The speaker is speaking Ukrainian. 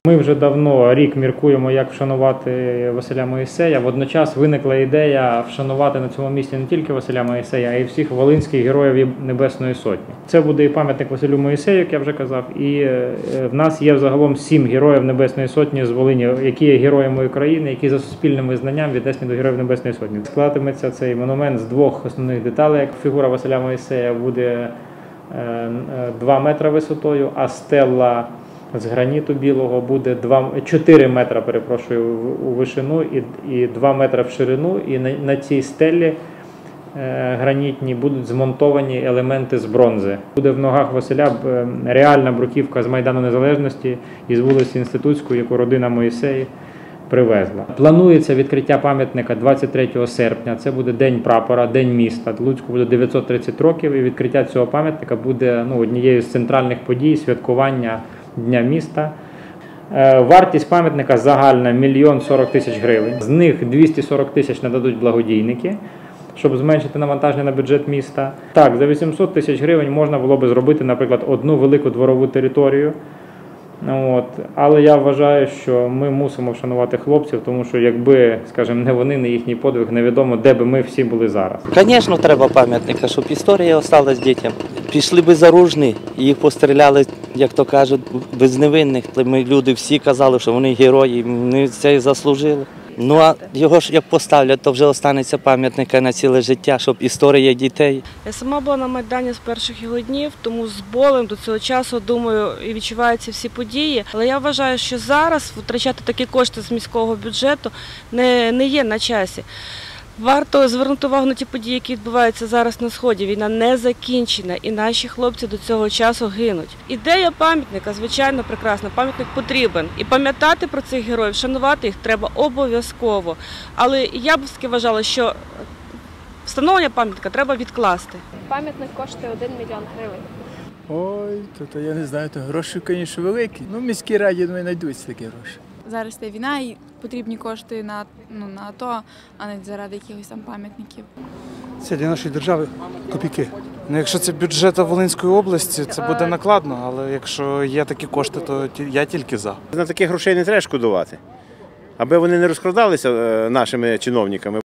Ми вже давно, рік міркуємо, як вшанувати Василя Моїсея. Водночас виникла ідея вшанувати на цьому місці не тільки Василя Моїсея, а й всіх волинських героїв Небесної Сотні. Це буде і пам'ятник Василю Моїсею, як я вже казав, і в нас є загалом 7 героїв Небесної Сотні з Волині, які є героями України, які за суспільним визнанням віднесені до героїв Небесної Сотні. Складатиметься цей монумент з 2 основних деталей. Як фігура Василя Моїсея буде 2 метри висотою, а стелла з граніту білого буде 4 метри, у вишину і 2 метри в ширину. І на цій стелі гранітній будуть змонтовані елементи з бронзи. Буде в ногах Василя реальна бруківка з Майдану Незалежності із вулиці Інститутської, яку родина Моїсеї привезла. Планується відкриття пам'ятника 23 серпня. Це буде День прапора, День міста. Луцьку буде 930 років, і відкриття цього пам'ятника буде однією з центральних подій святкування Дня міста. Вартість пам'ятника загальна 1 040 000 гривень. З них 240 000 нададуть благодійники, щоб зменшити навантаження на бюджет міста. Так, за 800 000 гривень можна було би зробити, наприклад, одну велику дворову територію. Але я вважаю, що ми мусимо вшанувати хлопців, тому що якби, скажімо, не вони, не їхній подвиг, невідомо, де би ми всі були зараз. Звісно, треба пам'ятника, щоб історія залишилась дітям. Пішли би заружні, їх постріляли, як то кажуть, безневинних. Ми люди всі казали, що вони герої, вони це і заслужили. Ну а його ж як поставлять, то вже останеться пам'ятника на ціле життя, щоб історія дітей. Я сама була на Майдані з перших його днів, тому з болем до цього часу, думаю, і відчуваються всі події. Але я вважаю, що зараз витрачати такі кошти з міського бюджету не є на часі. Варто звернути увагу на ті події, які відбуваються зараз на Сході. Війна не закінчена, і наші хлопці до цього часу гинуть. Ідея пам'ятника, звичайно, прекрасна. Пам'ятник потрібен. І пам'ятати про цих героїв, шанувати їх треба обов'язково. Але я б таки вважала, що встановлення пам'ятника треба відкласти. Пам'ятник коштує 1 мільйон гривень. Ой, то я не знаю, то гроші, звісно, великі. Ну, в міській раді, думаю, знайдуться такі гроші. Зараз є війна і потрібні кошти на АТО, а не заради якихось там пам'ятників. Це для нашої держави копійки. Ну, якщо це бюджет Волинської області, це буде накладно, але якщо є такі кошти, то я тільки за. На таких грошей не треба шкодувати, аби вони не розкрадалися нашими чиновниками.